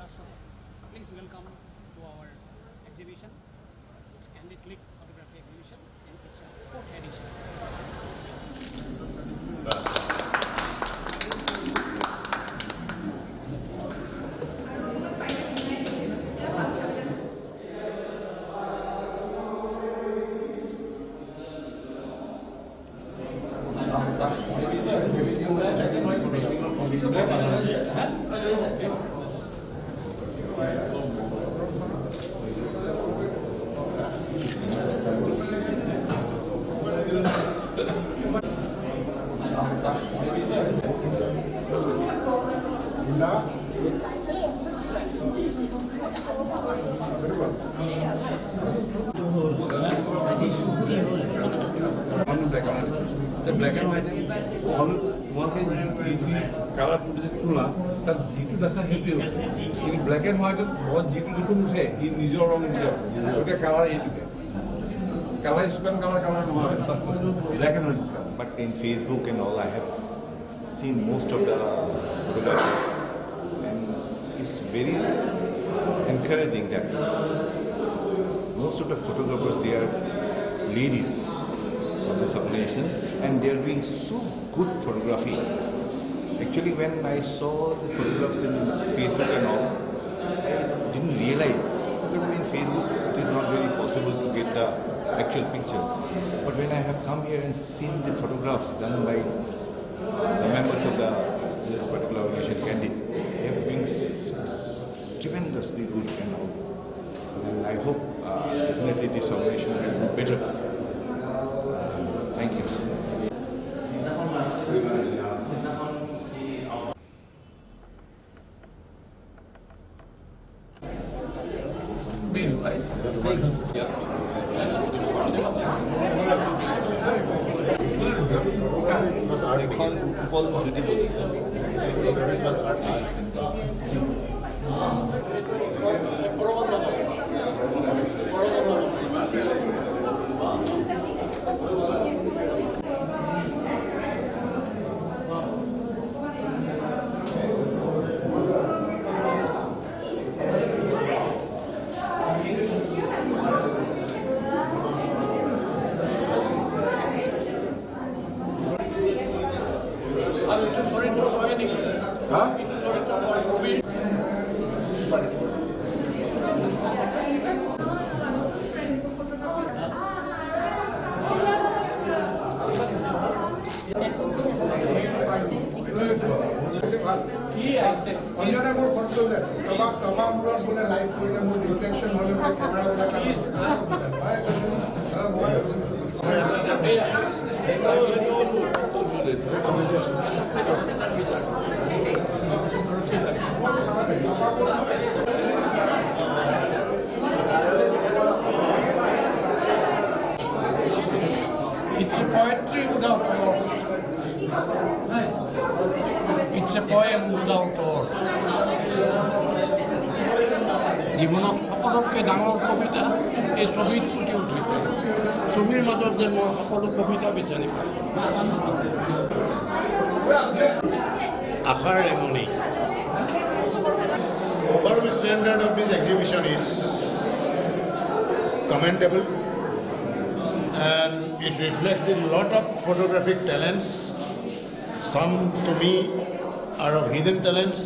So please welcome to our exhibition. It's Candid Clicks photography exhibition, and it's our 4th edition. The black and white all one can color that G2 doesn't help you. In black and white was G2 couldn't say in Niger or the color color is pen color black and white is color. But in Facebook and all, I have seen most of the photographers, and it's very encouraging that most of the photographers, they are ladies of these organizations, and they are doing so good photography. Actually, when I saw the photographs in Facebook and all, I didn't realize, because in Facebook it is not very possible to get the actual pictures. But when I have come here and seen the photographs done by the members of this particular organization, Candid, they have been tremendously good and all. And I hope definitely this organization will be better. Thank you. It's a poetry without words. It's a poem without words. জীৱনত সকলোতকৈ ডাঙৰ কবিতা এই ছবিত ফুটি উঠিছে। ছবিৰ মাজত যে মই সকলো কবিতা বিচাৰি পাওঁ। আশাৰ ৰেঙনি। Overall standard of this exhibition is commendable, and it reflects a lot of photographic talents. Some to me are of hidden talents,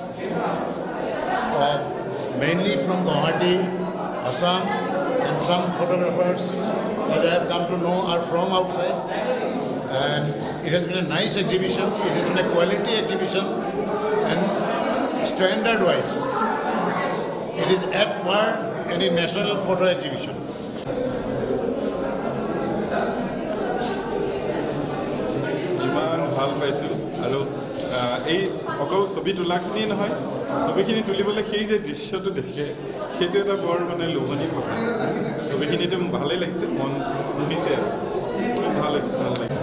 mainly from Guwahati, Assam, and some photographers, as I have come to know, are from outside. And it has been a nice exhibition. It has been a quality exhibition, and standard-wise, it is at par any national photo exhibition. ইমান ভাল পাইছোঁ আৰু এই অকল ছবি তোলাখিনি নহয়, ছবিখিনি তুলিবলৈ সেই যে দৃশ্যটো দেখে সেইটো এটা বৰ মানে লোভনীয় কথা। ছবিখিনিতো ভালেই লাগিছে, মন শুনিছে আৰু খুব ভাল হৈছে, ভাল লাগিছে।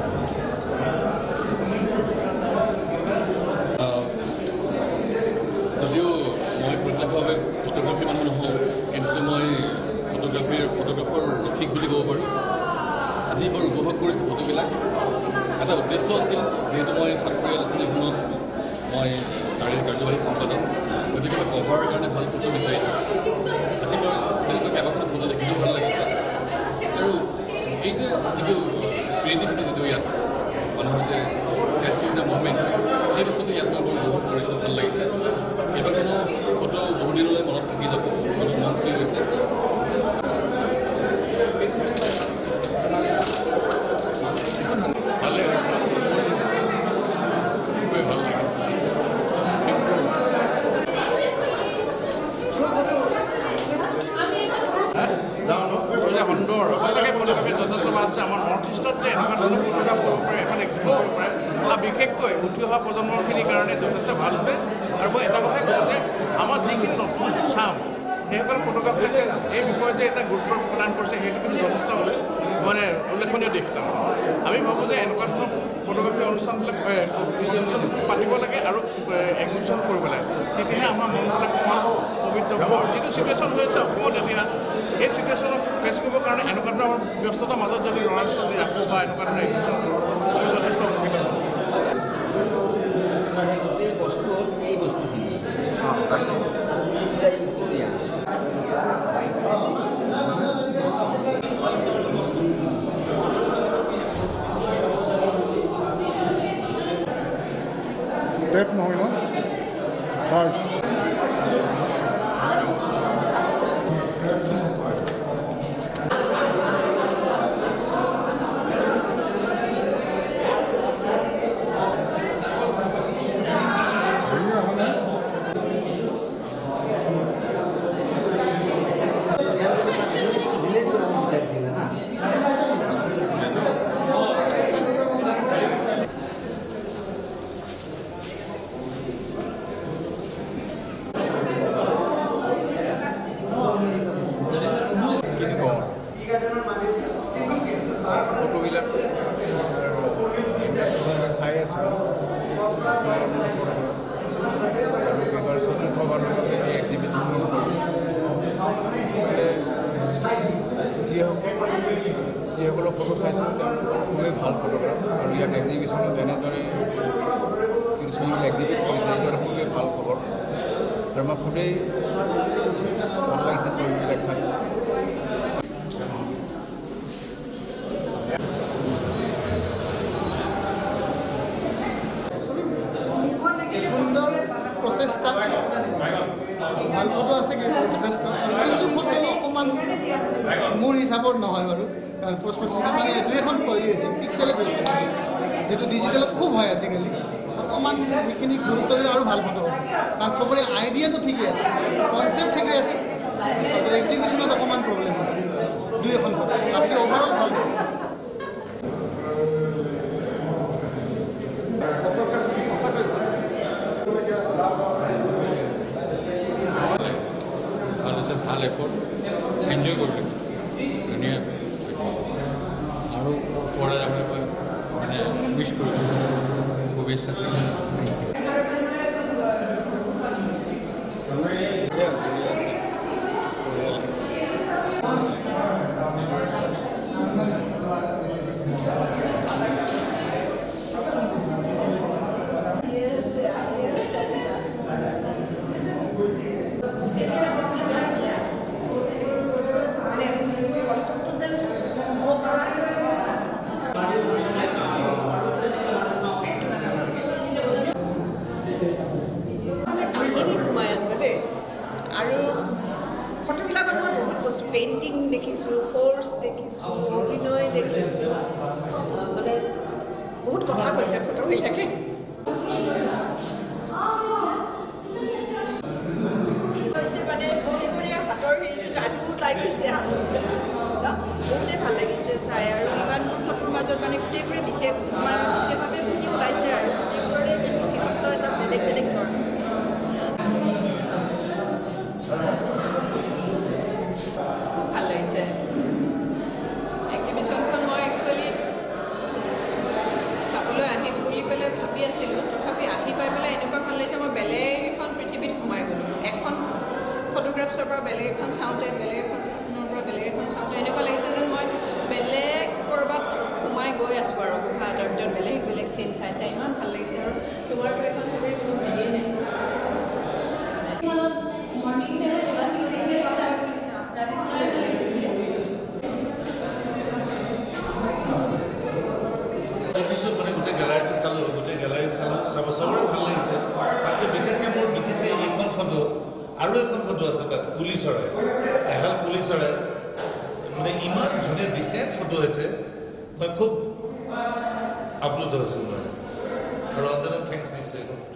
যদিও মই প্ৰত্যক্ষভাৱে ফটোগ্ৰাফী মানুহ নহওঁ, কিন্তু মই ফটোগ্ৰাফাৰ ৰসিক বুলি ক'ব পাৰোঁ। আজি বৰ উপভোগ কৰিছোঁ ফটোবিলাক। এটা উদ্দেশ্য আছিল, যিহেতু মই সাতসৰীয়া আলোচনীখনত মই তাৰে কাৰ্যবাহী সম্পাদক গতিকে মই কভাৰৰ কাৰণে ভাল ফটো বিচাৰি থাকোঁ আজি মই তেনেকুৱা কেইবাখনো ফটো দেখিলোঁ ভাল লাগিছে আৰু এই যে যিটো ক্ৰিয়েটিভিটি যিটো ইয়াত মানুহৰ যে কেটচিং দ্য মুভমেণ্ট সেই বস্তুটো ইয়াত মই বৰ উপভোগ কৰিছোঁ ভাল লাগিছে কেইবাখনো ফটো বহুদিনলৈ মনত থাকি যাব আৰু মন চুই গৈছে ভালে হৈছে খুবেই ভাল লাগে সুন্দৰ সঁচাকৈ ফটোগ্ৰাফী যথেষ্ট ভাল আছে আমাৰ নৰ্থ ইষ্টত যে এনেকুৱা ধৰণৰ ফটোগ্ৰাফ কৰিব পাৰে এখন এক্সপ্ল'ৰ কৰিব পাৰে আৰু বিশেষকৈ উঠি অহা প্ৰজন্মখিনিৰ কাৰণে যথেষ্ট ভাল হৈছে আৰু মই এটা কথাই কওঁ যে আমাৰ যিখিনি নতুন চাম সেইসকল ফটোগ্ৰাফবিলাকে এই বিষয়ত যে এটা গুৰুত্ব প্ৰদান কৰিছে সেইটো কিন্তু যথেষ্ট মানে উল্লেখনীয় দিশ তাৰ আমি ভাবোঁ যে এনেকুৱা ধৰণৰ ফটোগ্ৰাফী অনুষ্ঠানবিলাক অনুষ্ঠান পাতিব লাগে আৰু এক্সিবিশ্যন কৰিব লাগে তেতিয়াহে আমাৰ মনবিলাক অকণমান পবিত্ৰ হ'ব আৰু যিটো চিটুৱেশ্যন হৈ আছে অসমত এতিয়া এই চিটুৱেশ্যনক ফেচ কৰিবৰ কাৰণে এনেকুৱা ধৰণৰ ব্যস্ততাৰ মাজত যদি ল'ৰা ছোৱালী ৰাখোঁ বা এনেকুৱা ধৰণৰ এক্সিবিশ্যন কৰোঁ আমি যথেষ্ট উপকৃত হ'ম গোটেই বস্তু হ'ল এই বস্তুখিনি টেপ নহয় ন হয় ফটোবিলাক চাই আছোঁ আৰু এইবাৰ চতুৰ্থবাৰৰ বাবে এই এক্সিবিশ্যনখন কৰিছে যিসকলৰ ফটো চাইছোঁ তেওঁলোকৰ খুবেই ভাল ফটোগ্ৰাফ আৰু ইয়াত এক্সিবিশ্যনত এনেদৰে কিছুমান এক্সিবিট কৰিছে এইদৰে খুবেই ভাল খবৰ আৰু মই খুবেই ভাল লাগিছে ছবিবিলাক চাই সুন্দৰ প্ৰচেষ্টা ভাল ফটো আছে যথেষ্ট কিছু ফটো অকণমান মোৰ হিচাপত নহয় বাৰু কাৰণ পোষ্ট প্ৰচেছ মানে দুই এখন কৰি আছে পিক্সেলত হৈছে যিটো ডিজিটেলত খুব হয় আজিকালি অকণমান সেইখিনি গুৰুত্ব দিলে আৰু ভাল ফটো হয় কাৰণ চবৰে আইডিয়াটো ঠিকেই আছে কনচেপ্ট ঠিকেই আছে এক্সিকিউশ্যনত অকণমান প্ৰব্লেম আছে দুই এখন ফটো বাকী অভাৰঅল ভাল সঁচাকৈ ভাল এফৰ্ট এনজয় কৰিলোঁ ধুনীয়া আৰু পৰা যাবলৈ মই মানে উইচ কৰিছোঁ শুভেচ্ছা পেইণ্টিং দেখিছোঁ ফ'ৰ্চ দেখিছোঁ অভিনয় দেখিছোঁ মানে বহুত কথা কৈছে ফটোবিলাকে মানে প্ৰত্যেকৰে হাতৰ হেৰিটো যাদু ওলাই গৈছে হাতৰ বহুতেই ভাল লাগিছে চাই আৰু ইমানবোৰ ফটোৰ মাজত মানে গোটেইবোৰে বিশেষভাৱে ফুটি ওলাইছে আৰু গোটেইবোৰৰে যেন বিশেষত্ব এটা বেলেগ বেলেগ ধৰণৰ ভাল লাগিছে এক্সিবিশ্যনখন মই একচুৱেলি চাবলৈ আহিম বুলি পেলাই ভাবি আছিলোঁ তথাপি আহি পাই পেলাই এনেকুৱা ভাল লাগিছে মই বেলেগ এখন পৃথিৱীত সোমাই গ'লোঁ এখন ফটোগ্ৰাফছৰ পৰা বেলেগ এখন চাওঁতে বেলেগ এখনৰ পৰা বেলেগ এখন চাওঁতে এনেকুৱা লাগিছে যেন মই বেলেগ ক'ৰবাত সোমাই গৈ আছোঁ আৰু তাৰ ভিতৰত বেলেগ বেলেগ চিন চাই চাই ইমান ভাল লাগিছে আৰু তোমাৰতো এখন ছবিৰ কোনো ভিডিঅ' নাই মৰ্ণিং মানে গোটেই গেলাৰীটো চালোঁ গোটেই গেলাৰীত চাব চবৰে ভাল লাগিছে তাতকৈ বিশেষকৈ মোৰ বিশেষকৈ এইখন ফটো আৰু এখন ফটো আছে তাত কুলি চৰাই এহাল কুলি চৰাই মানে ইমান ধুনীয়া ডিচেণ্ট ফটো হৈছে মই খুব আপ্লুত হৈছোঁ মই আৰু অঞ্জনক থেংকছ দিছোঁ এইখন